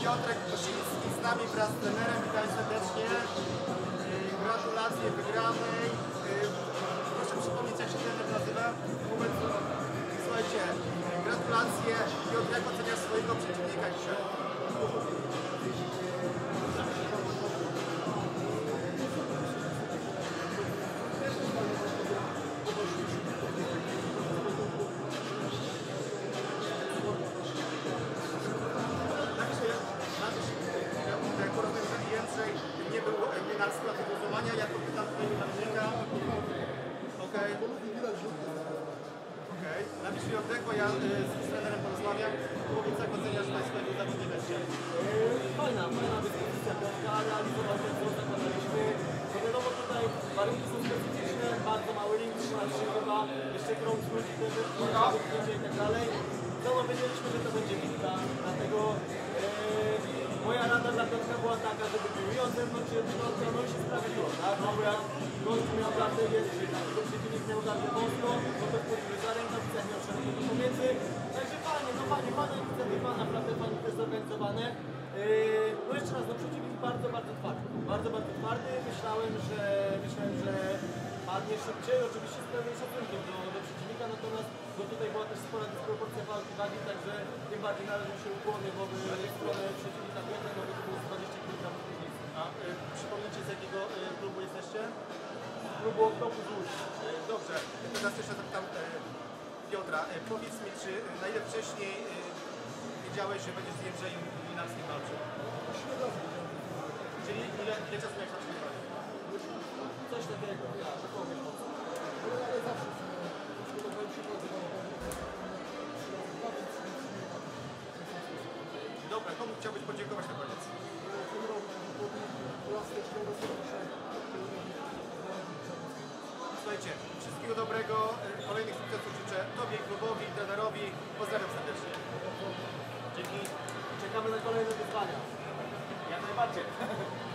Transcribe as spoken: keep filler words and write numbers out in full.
Piotrek Kosiński z nami wraz z trenerem. Witaj serdecznie. Gratulacje wygranej. Proszę przypomnieć, jak się trener nazywa? Słuchajcie, gratulacje. Piotr, jak oceniasz swojego przeciwnika dzisiaj? Nie było na skład głosowania, ja popytam twojego zawodnika. Okej. Okej. Napisz mi oddech, bo ja y, z trenerem porozmawiam. Powiedz, jak oceniasz swojego zawodnika dzisiaj. Fajna, fajna dyspozycja Piotrka, realizował ten, co zakładaliśmy. No wiadomo, tutaj warunki są specyficzne, bardzo mały ring, trzynaście chyba, jeszcze krąg ludzi, i tak dalej. No, no wiedzieliśmy, że to będzie bitwa, dlatego e, moja rada dla Piotrka była taka, żeby był i od zewnątrz, i od środka, no i się sprawiedliło, tak? No bo jak gość miał kartę, jest, że tego przeciwnik miał kartę mocno, no to wchodzimy za rękawice, miał szeroko do pomiędzy. Także fajnie, no fajnie, fajna inicjatywa, naprawdę fajnie też zorganizowane. Yy, no jeszcze raz, no przeciwnik bardzo, bardzo twardy. Bardzo, bardzo twardy. Myślałem, że myślałem, że padnie szybciej, oczywiście z pewnym szacunkiem do, do przeciwnika, natomiast bo tutaj była też spora dysproporcja walki wagi, także tym bardziej należy się ukłony wobec strony przeciwnika Piotra, no bo to było dwadzieścia kilogramów różnicy. A y, przypomnijcie, z jakiego y, klubu jesteście? Klubu Oktopus Łódź. Y, dobrze, teraz jeszcze zapytam y, Piotra, y, powiedz mi, czy y, na ile wcześniej y, wiedziałeś, że będziesz z Jędrzejem Winarskim walczył? Czyli ile, ile czasu miałeś na przygotowanie? Coś takiego, ja, że powiem mocno. Ale zawsze przygotowałem się bardzo. Dobra, komu chciałbyś podziękować na koniec? Słuchajcie, wszystkiego dobrego, kolejnych sukcesów życzę Tobie, klubowi, trenerowi. Pozdrawiam serdecznie. Dzięki. Czekamy na kolejne wyzwania. Jak najbardziej.